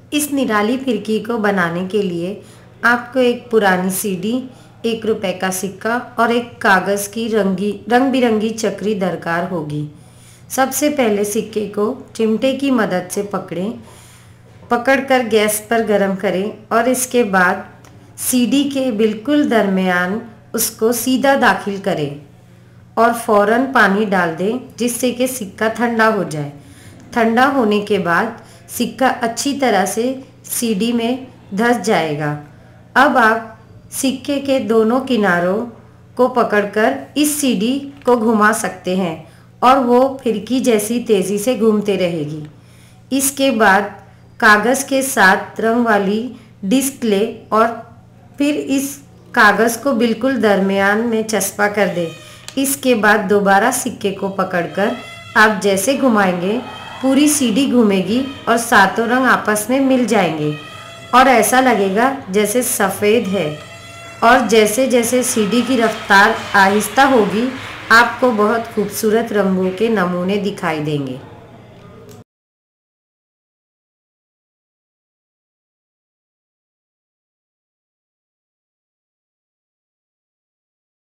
इस निराली फिरकी को बनाने के लिए आपको एक पुरानी सीडी, 1 रुपए का सिक्का और एक कागज़ की रंग बिरंगी चक्री दरकार होगी। सबसे पहले सिक्के को चिमटे की मदद से पकड़कर गैस पर गरम करें और इसके बाद सीडी के बिल्कुल दरमियान उसको सीधा दाखिल करें और फ़ौरन पानी डाल दें, जिससे कि सिक्का ठंडा हो जाए। ठंडा होने के बाद सिक्का अच्छी तरह से सीडी में धंस जाएगा। अब आप सिक्के के दोनों किनारों को पकड़कर इस सीडी को घुमा सकते हैं और वो फिरकी जैसी तेज़ी से घूमते रहेगी। इसके बाद कागज़ के साथ रंग वाली डिस्क लें और फिर इस कागज़ को बिल्कुल दरमियान में चस्पा कर दें। इसके बाद दोबारा सिक्के को पकड़कर आप जैसे घुमाएंगे पूरी सीडी घूमेगी और सातों रंग आपस में मिल जाएंगे और ऐसा लगेगा जैसे सफ़ेद है। और जैसे जैसे सीडी की रफ्तार आहिस्ता होगी, आपको बहुत खूबसूरत रंगों के नमूने दिखाई देंगे।